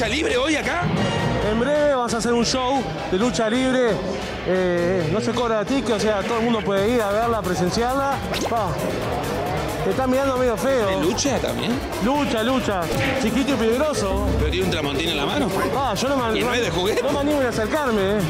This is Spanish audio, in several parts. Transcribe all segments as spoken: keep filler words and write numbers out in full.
lucha libre hoy acá? En breve vamos a hacer un show de lucha libre. Eh, no se cobra ticket, o sea, todo el mundo puede ir a verla, presenciarla. Pa, te están mirando medio feo. ¿De lucha también? Lucha, lucha. Chiquito y peligroso. ¿Pero tiene un tramontín en la mano? Ah, yo no me, ¿Y no es de juguete? No me animo a acercarme, eh.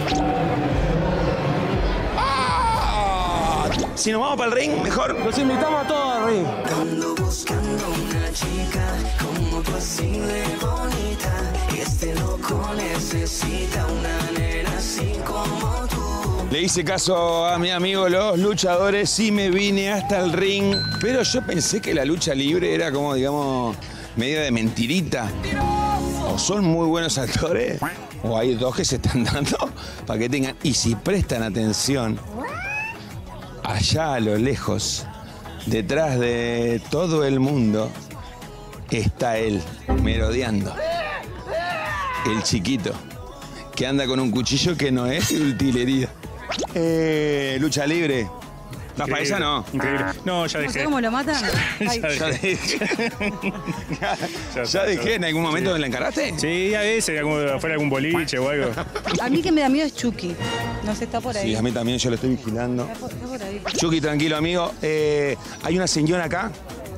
¡Ah! Si nos vamos para el ring, mejor. Los invitamos a todos al ring. Ando buscando una chica como tú, así de bonita. Este loco necesita una nena así como tú. Le hice caso a mi amigo los luchadores y me vine hasta el ring. Pero yo pensé que la lucha libre era como, digamos, medio de mentirita. O son muy buenos actores, o hay dos que se están dando para que tengan. Y si prestan atención, allá a lo lejos, detrás de todo el mundo, está él, merodeando. El chiquito, que anda con un cuchillo que no es de utilería. Eh, lucha libre. ¿Vas para esa no? Increíble. No, ya ¿No dejé. sé cómo lo matan? Ay. Ya Ya dejé. dejé. ¿Ya dejé? ¿En algún momento la encaraste? Sí, a veces, como fuera algún boliche o algo. A mí que me da miedo es Chucky. No sé, está por ahí. Sí, a mí también, yo lo estoy vigilando. Está por, está por ahí. Chucky, tranquilo, amigo. Eh, hay una señora acá.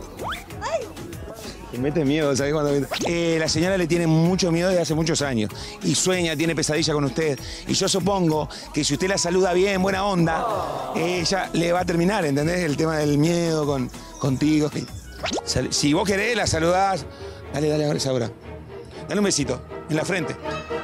Me mete miedo, ¿sabes cuándo? Eh, la señora le tiene mucho miedo desde hace muchos años. Y sueña, tiene pesadilla con usted. Y yo supongo que si usted la saluda bien, buena onda, ella le va a terminar, ¿entendés? El tema del miedo con, contigo. Si vos querés, la saludás. Dale, dale, ahora, ahora. Dale un besito, en la frente.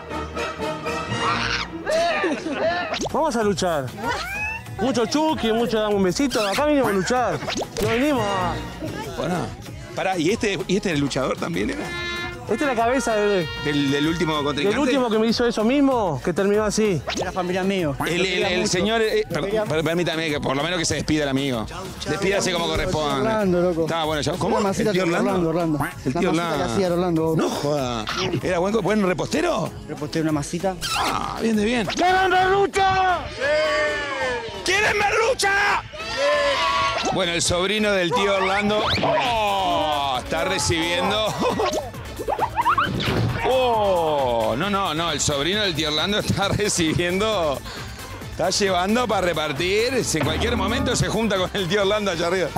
Vamos a luchar. Mucho Chucky, mucho dame un besito. Acá vinimos a luchar. No venimos a... Bueno, pará, ¿y este, ¿y este el luchador también era? Esta es la cabeza del, ¿Del, del último contrincante? del último que me hizo eso mismo, que terminó así. Era familia mío. El, el, el señor, eh, per- per- permítame que por lo menos que se despida el amigo. Despídase como corresponde. Orlando, loco. Está bueno, ya. ¿Cómo? Una masita ¿El tío de Orlando? Orlando, Orlando. El tío La masita que hacía Orlando. Orlando. No joda. ¿Era buen, buen repostero? Reposté una masita. Ah, bien de bien. ¡Quieren ver lucha! ¿Quieren ver lucha? Sí. Bueno, el sobrino del tío Orlando oh, está recibiendo. Oh, no, no, no, el sobrino del tío Orlando está recibiendo, está llevando para repartir. En cualquier momento se junta con el tío Orlando allá arriba.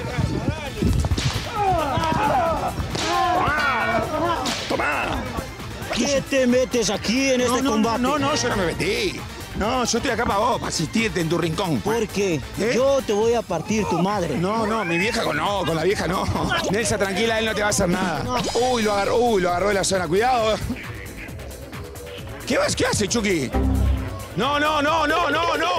Tomá. ¿Qué te metes aquí en este no, combate? No, no, yo no me metí. No, yo estoy acá para vos, para asistirte en tu rincón. ¿Por qué? ¿Eh? Yo te voy a partir tu madre. No, no, mi vieja con no, con la vieja no. Nelsa, tranquila, él no te va a hacer nada. Uy, lo agarró, uy, lo agarró de la zona, cuidado. ¿Qué vas? ¿Qué hace, Chucky? No, no, no, no, no, no.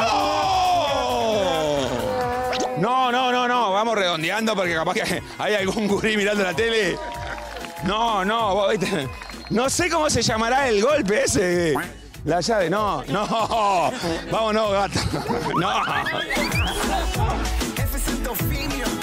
¡No! No, no, no, no. Vamos redondeando porque capaz que hay algún gurí mirando la tele. No, no, vos, viste. No sé cómo se llamará el golpe ese. La llave, no, no. Vámonos, gato. No. F Santo Finio.